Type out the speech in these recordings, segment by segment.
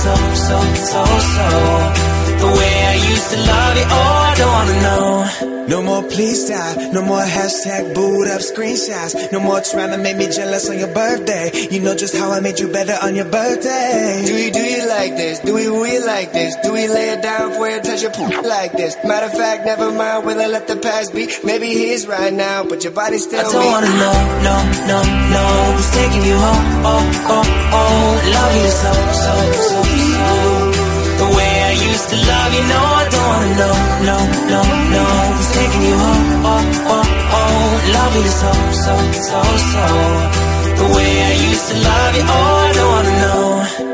The way I used to love you, oh, I don't wanna know. No more please stop, no more hashtag boot up screenshots. No more trying to make me jealous on your birthday. You know just how I made you better on your birthday. Do you like this? Do we like this? Do we lay it down for you, touch your poop like this? Matter of fact, never mind, will I let the past be? Maybe he's right now, but your body's still me. I don't wanna know, no, who's taking you home, oh, love you so. The way I used to love you, no, I don't wanna know, no, who's taking you home, oh, love you so. The way I used to love you, oh, I don't wanna know.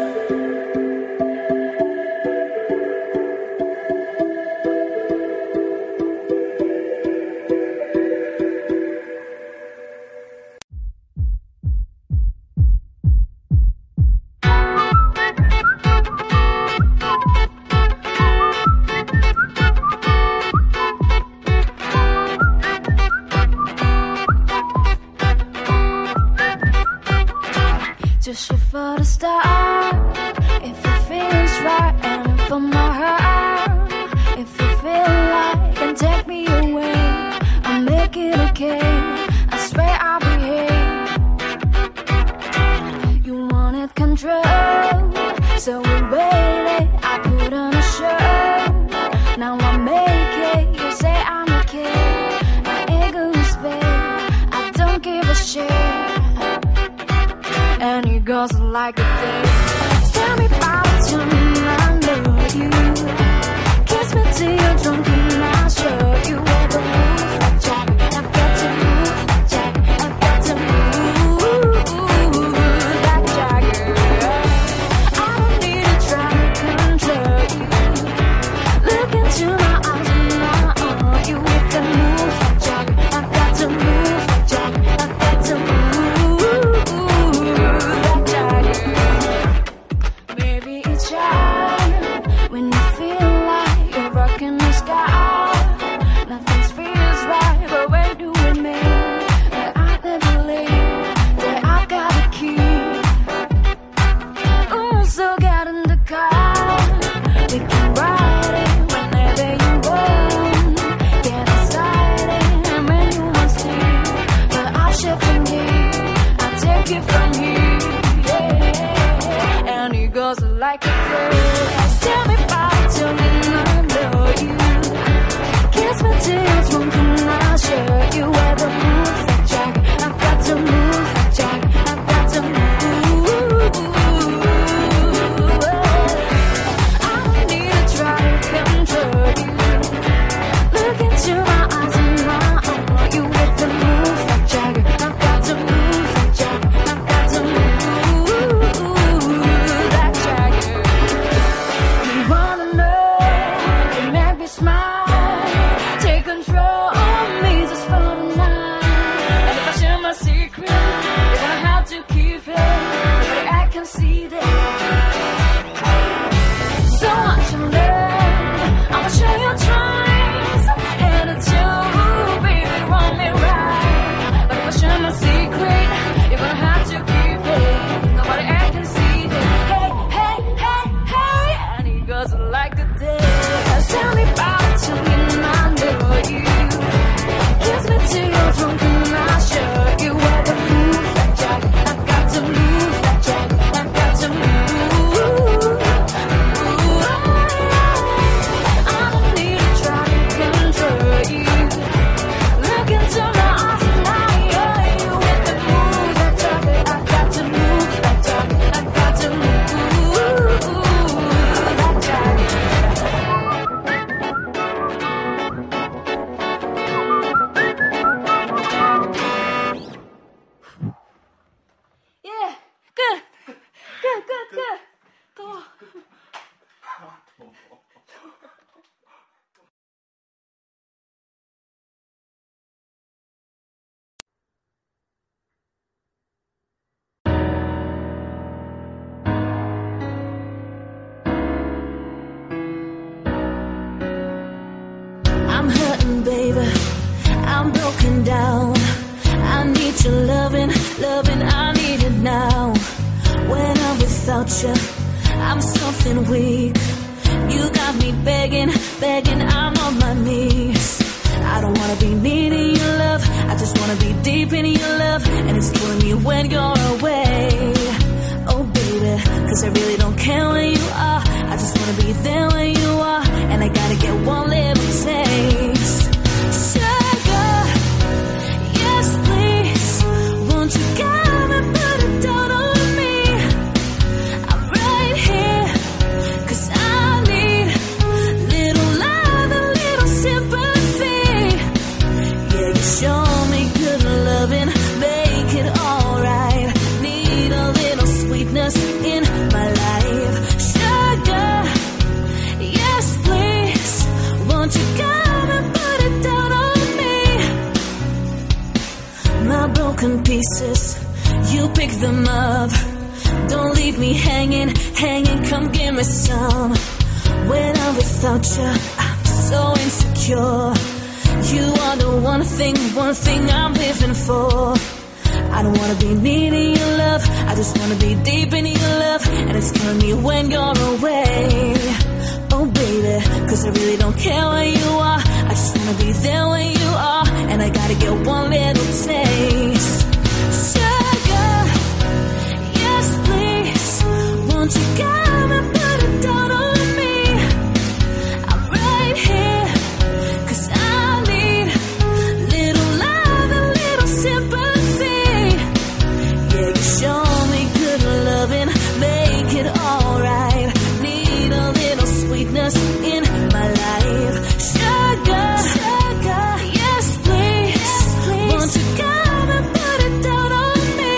Just shoot for the start, if it feels right, and from my heart, if you feel like, then take me away, I'll make it okay, I swear I'll behave. You wanted control, so we waited, I put on a show, now I make it, you say I'm okay, my ego is big, I don't give a shit. And it goes like a day. Tell me about it, tell me I know you. Kiss me till you're drunk and I'll show you where the move, Jack. I've got to move, Jack. I've got to move that Jagger. I don't need to try to control you. Look into my eyes and I own you with the move, Jack. I've got to move, Jack. I've got to move. When you feel like you're rocking the sky, nothing feels right, but where do we meet? That I never leave, that I got a key. Ooh, so get in the car, we can ride it whenever you want. Get excited when you want to, but I'll shift from here, I'll take it from here, yeah. And it goes like a girl. Tell me about it, tell me I know you. Kiss me till you're drunk and I'll show you where the move, Jack. I've got to move, Jack. I've got to move. I don't need to try to control you. Look into my eyes and I own you with the move, Jack. I've got to move, Jack. I've got to move. See that so much to learn. I'ma show you tries and it's you, baby, want me right. But if I share my secret, you're gonna have to keep it. Nobody else can see it. Hey, and it goes like a day. Tell me about it, tell me I know you. Kiss me till you're drunk and I'll show you where the move, Jack. I've got to move, Jack. I'm hurting, baby, I'm broken down. I need your loving, I need it now. When I'm without you, I'm so nothing weak. You got me begging, begging, I'm on my knees. I don't wanna be needing your love, I just wanna be deep in your love. And it's killing me when you're away. Oh baby, cause I really don't care where you are, I just wanna be there when you are. And I gotta get one little taste. Sugar, yes please, won't you come and put it down on me? I'm right here, cause I need little love and little sympathy. Yeah, you show me good loving, make it alright. Need a little sweetness in my life. Sugar, yes please, won't you come and put it down on me? My broken pieces, you pick them up. Don't leave me hanging, hanging, come give me some. When I'm without you, I'm so insecure. You are the one thing I'm living for. I don't wanna be needing your love, I just wanna be deep in your love. And it's killing me when you're away. Oh baby, cause I really don't care where you are, I just wanna be there when you are. And I gotta get one little taste. Sugar, yes please, won't you come and put it down on me? I'm right here, cause I need little love and little sympathy. Yeah, you show me good loving, make it alright. Need a little sweetness in my life. Sugar, sugar, yes please, won't you come and put it down on me?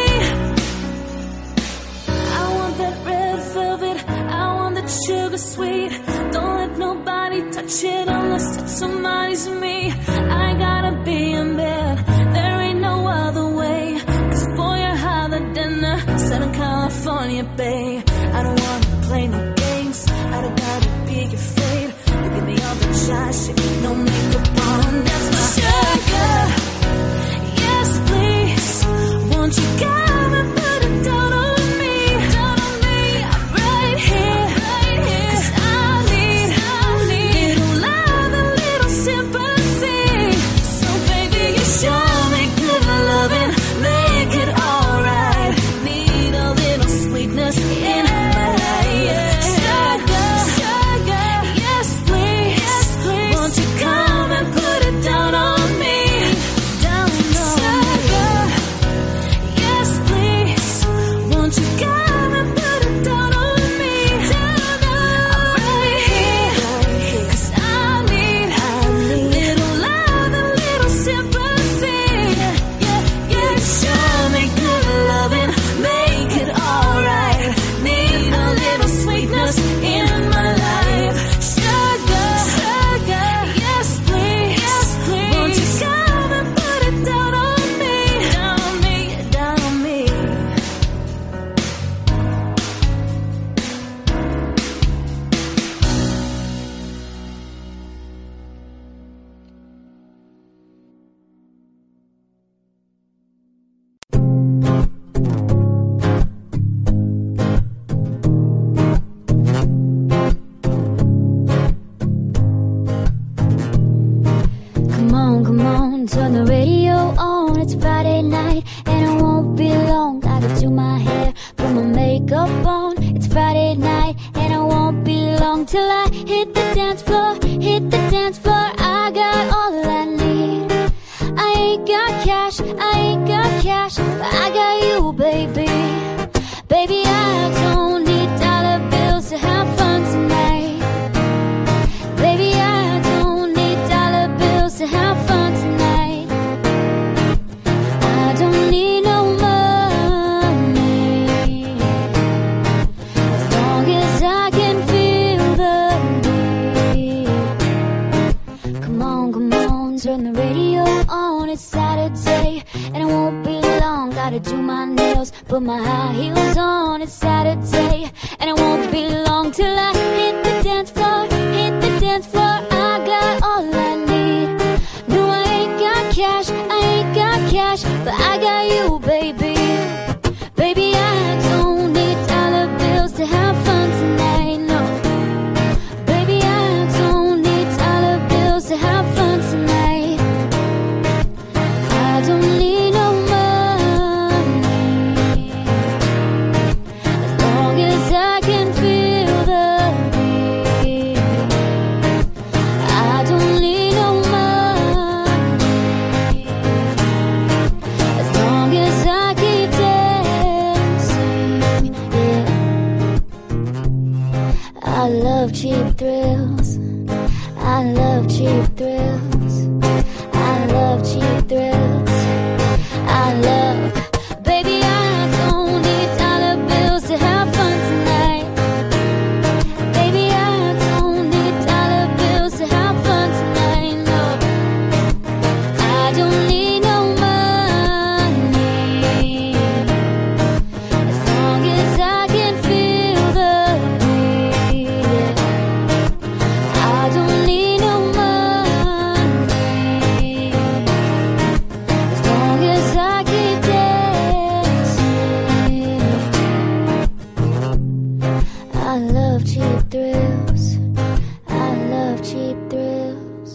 I want that red velvet, I want that sugar sweet. Don't let nobody touch it unless it's somebody's me. I gotta be in bed, there ain't no other way. Cause boy, you're hotter than the Southern California Bay. I don't wanna play no games, I don't gotta be afraid. You give me all the shy shit, no makeup on, that's my sugar. Yes please, won't you come and put it down on me? Down on me, I'm right here, cause I need little love and little sympathy. So baby, you show me good loving, make it alright. Need a little sweetness in my life. Sugar, sugar, yes please, won't you come and put it down on me? Down on sugar, yes please, won't you come and put it down on me? Down on, I'm right here, cause I need little love and little sympathy. Yeah, yeah, show me good loving, make it alright. Need a little sweetness in my life. Sugar, sugar, yes please, won't you come and put it down on me? Down on me, down on me. Come on, turn the radio on. It's Friday night and I won't be long. Gotta do my hair, put my makeup on. It's Friday night and I won't be long till I hit the dance floor, hit the dance floor. I got all I need. I ain't got cash, I ain't got cash, but I got you, baby. Baby, I don't need dollar bills to have fun tonight. Baby, I don't need dollar bills to have fun tonight. I don't need no money, as long as I can feel the beat. Come on, turn the radio on. It's Saturday and I won't be long. Gotta do my nails, put my high heels on. It's Saturday and I won't be long till I hit the dance floor, hit the dance floor. I got all I need. No, I ain't got cash, I ain't got cash, but I got you, baby. Baby, I don't need dollar bills to have fun tonight, no. love cheap thrills. I love cheap thrills. I love cheap thrills. I love, baby, I don't need dollar bills to have fun tonight. Baby, I don't need dollar bills to have fun tonight. No, I don't need no money as long as I can feel the beat. I don't need no money as long as I keep dancing. I love cheap thrills. I love cheap thrills.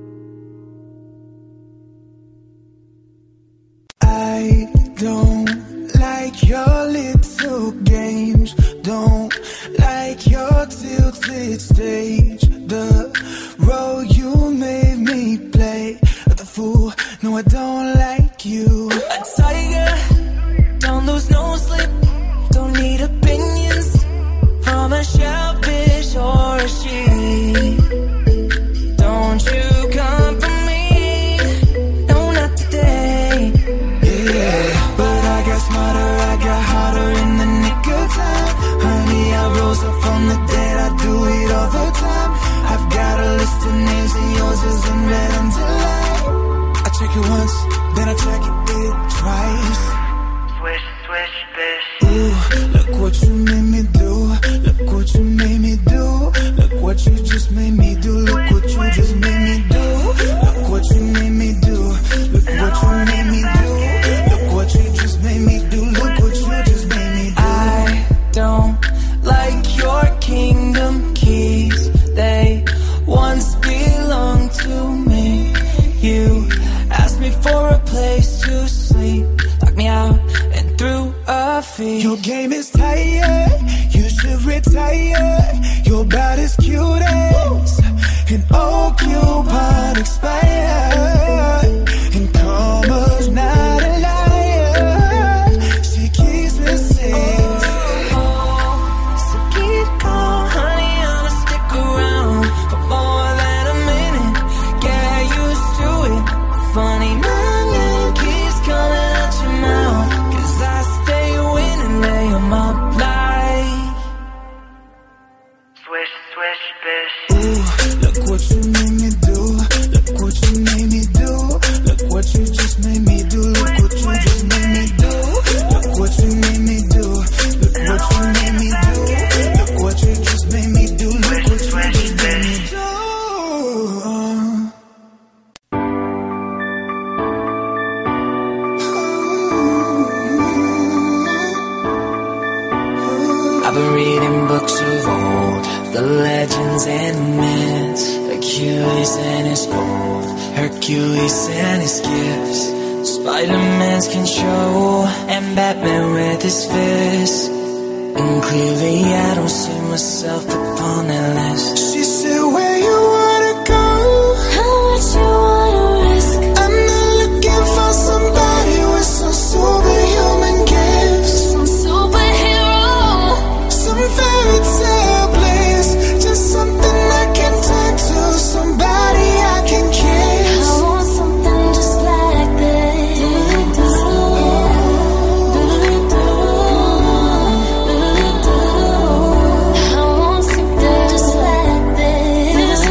I don't like your little games. Don't like your tilted stage. The role you made me play, the fool. No, I don't like you. A tiger, don't lose no sleep. Don't need opinions from a shellfish or a sheep. Don't you come for me, no, not today. Yeah, but I got smarter, I got harder in the nick of time. Honey, I rose up from the dead, I do it all the time. I've got a list of names and yours isn't red until I check it once, then I check it twice. Swish, swish, fish. Ooh, look what you made me do. Look what you made me do. Look what you just made me do. Look what you just made me do. Look what you made me do. Look what you made me do. Look what you just made me do. Look what you just made me do. I don't like your kingdom keys. They once belonged to me. You asked me for a place to sleep, locked me out and threw a feed. Your game is tired, you should retire. You're about as cute as an old coupon expired. And karma's not a liar, she keeps me safe. So keep calm, honey, I'ma stick around for more than a minute. Get used to it. Funny, my name keeps coming out your mouth, 'cause I stay winning, lay 'em up like swish, swish, fish. Ooh, look what you made me do. Look what you made me do. Look what you just made me do. Look what you just made me do. Look what you made me do. Look what you made me do. Look what you just made me do. Look what you just made me do. I've been reading books of old, the legends and myths, Achilles and his gold, Hercules and his gifts, Spider-Man's control, and Batman with his fists. And clearly I don't see myself upon that list. She said, where you wanna go? How much you wanna risk? I'm not looking for somebody with some superhuman gifts. Some superhero. Some fairy tale bliss. Just something I can turn to. Somebody I can kiss. I want something just like this. I want something just like this.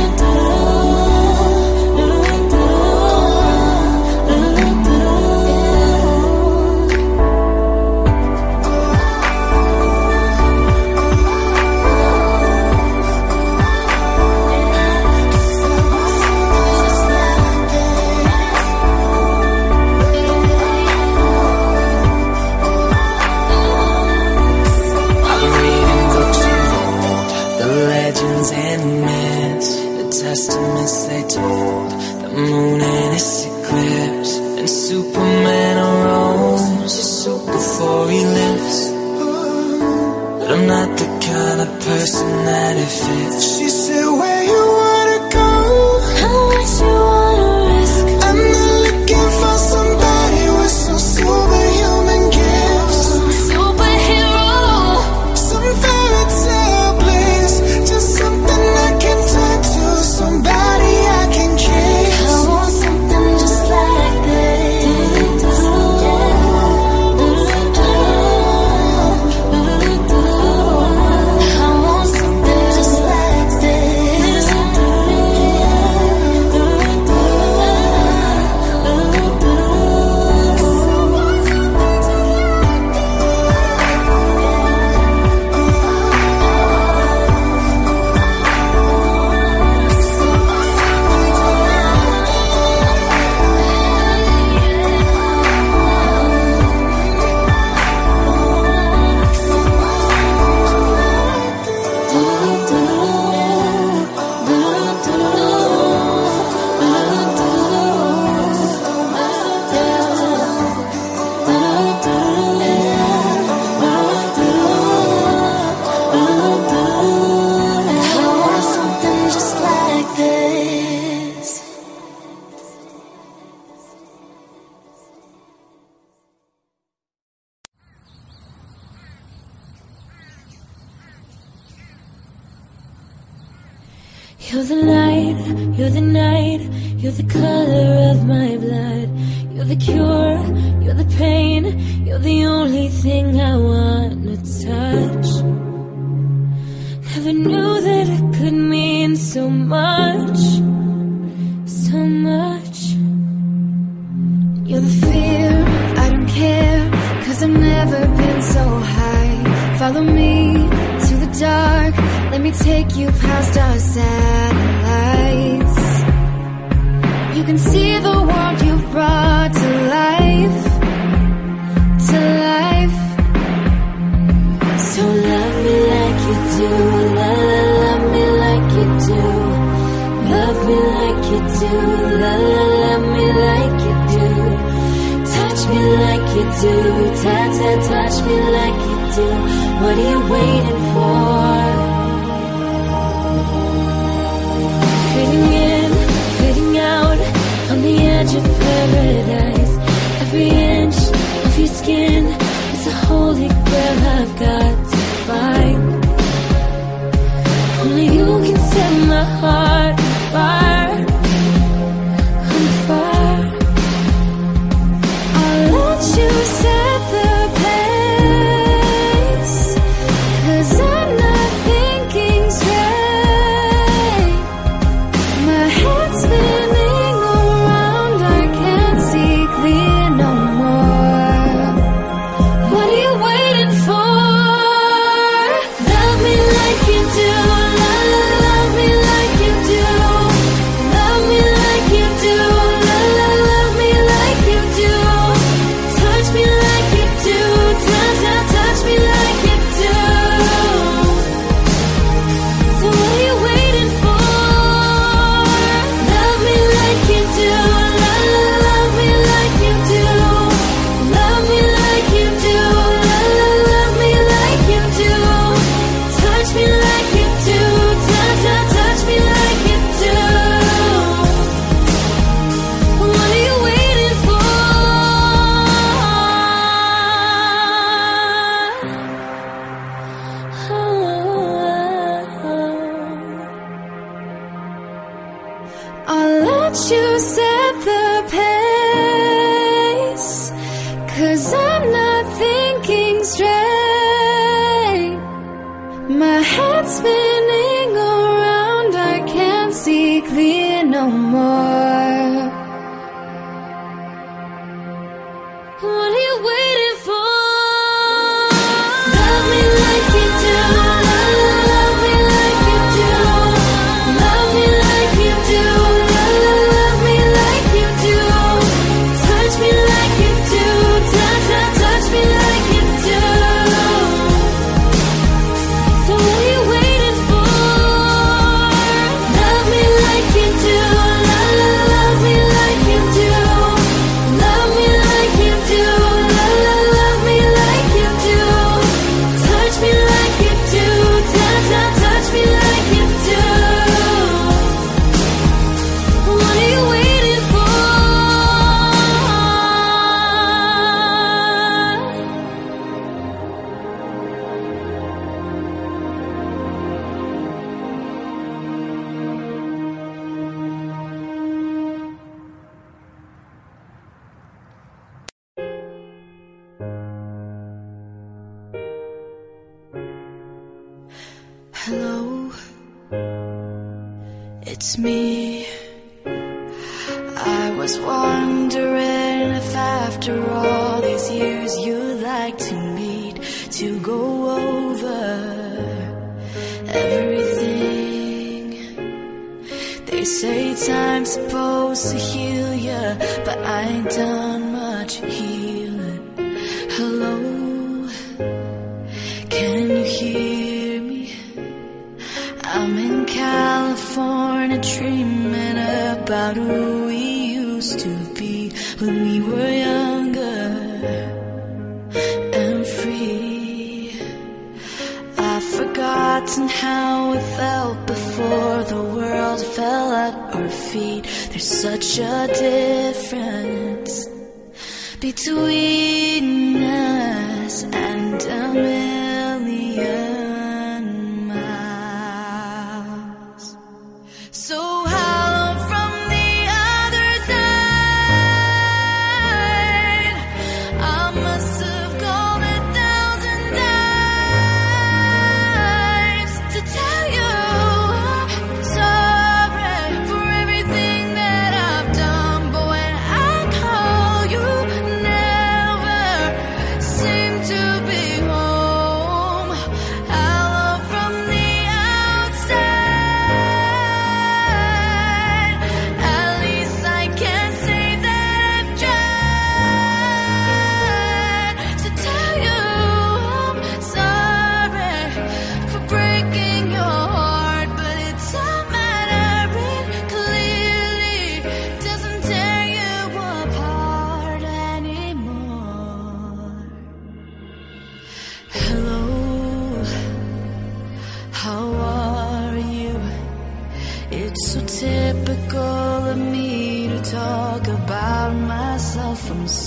I've been reading books of old, the legends and myths, the testaments they told, the moon and its eclipse, and Superman arose a suit before he lives. But I'm not the kind of person that it fits. She said, where you wanna go? How much you wanna risk? I'm not looking for somebody with some superhuman gifts. Some superhero. Some fairy tale bliss. Just You're the light, you're the night, you're the color of my blood. You're the cure, you're the pain, you're the only thing I wanna touch. Never knew that it could mean so much, so much. You're the fear, I don't care, 'cause I've never been so high. Follow me to the dark, let me take you past our satellites. You can see the world you've brought to life, to life. So love me like you do, love me like you do. Love me like you do, love me like you do. Touch me like you do, touch me like you do. What are you waiting for? Fading in, fading out, on the edge of paradise. Every inch of your skin is a holy grail I've got to find. Only you can set my heart on fire, on fire. I'll let you set the pace, 'cause I'm not thinking straight. My head's spinning around, I can't see clear no more. What are you waiting for? Love me like you do, love me like you do. Love me like you do, love me like you do. Touch me like you do, touch me like you do. So what are you waiting for? Love me like you do, love me like you do. Love me like you do, love me like you do. Touch me like you do, touch me like you do. What are you waiting for? I'll let you set the pace, 'cause I'm not thinking straight. My head's spinning around, I can't see clear no more. What are you waiting for? Love me like you do, love me like you do. Love me like you do, love me like you do. Touch me like you do, touch me like you do. So what are you waiting for? Love me like you do, love me like you do. Love me like you do, love me like you do. Touch me like you do, touch me like you do. What are you waiting for? Hello, it's me. I was wondering if after all these years you'd like to meet, to go over everything. They say time's supposed to heal ya, but I ain't done much healing. Hello, can you hear me? I'm in California dreaming about who we used to be when we were younger and free. I've forgotten how it felt before the world fell at our feet. There's such a difference between us and a million miles.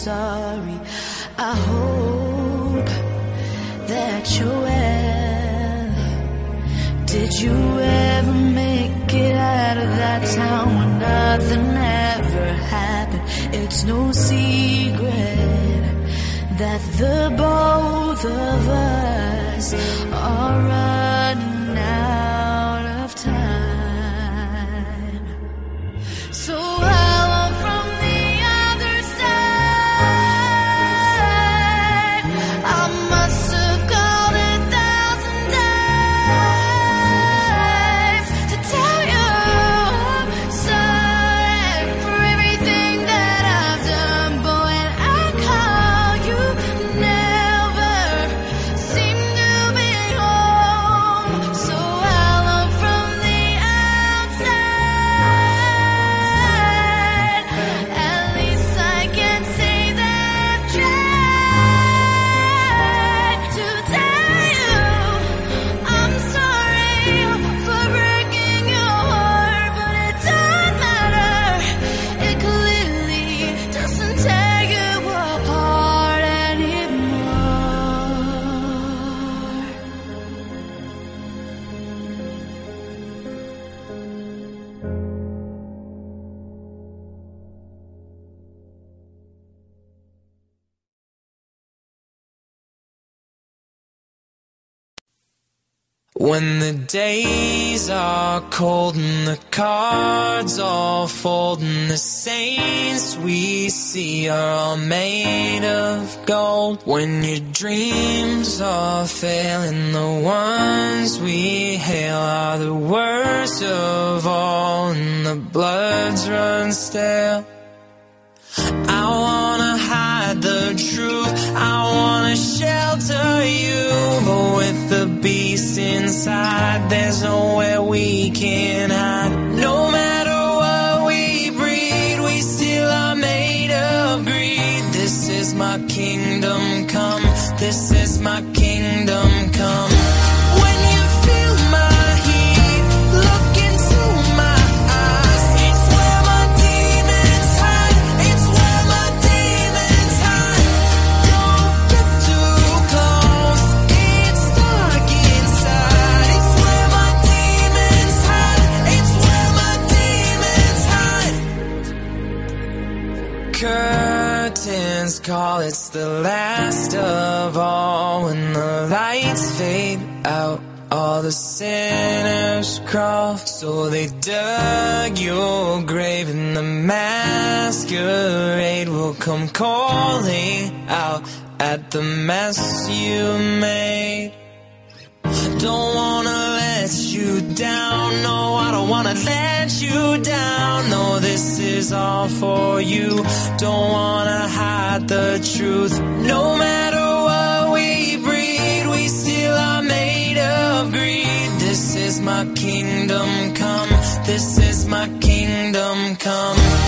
sorry. I hope that you're well. Did you ever make it out of that town where nothing ever happened? It's no secret that the both of us are running out of time. So hello from the other side. I must have called 1,000 times to tell you I'm sorry for everything that I've done. But when I call, you never seem to be home. So hello from the outside. At least I can say that I tried to tell you I'm sorry for breaking your heart, but it doesn't matter. It clearly doesn't tear you apart anymore. When the days are cold and the cards all fold and the saints we see are all made of gold, when your dreams all fail and the ones we hail are the worst of all and the bloods run stale, I wanna hide the truth, I wanna shelter you, but with the beast inside, there's nowhere we can hide. No matter what we breed, we still are made of greed. This is my kingdom come, this is my kingdom come. When you feel my heat, look into my eyes. It's where my demons hide, it's where my demons hide. Don't get too close, it's dark inside. It's where my demons hide, it's where my demons hide. Curtains call, it's the last of all. When the lights fade out, all the sinners crawl. So they dug your grave and the masquerade will come calling out at the mess you made. Don't wanna let you down, no, I don't wanna let you down. No, this is all for you, don't wanna hide the truth. No matter what we breed, we still are made of greed. This is my kingdom come, this is my kingdom come.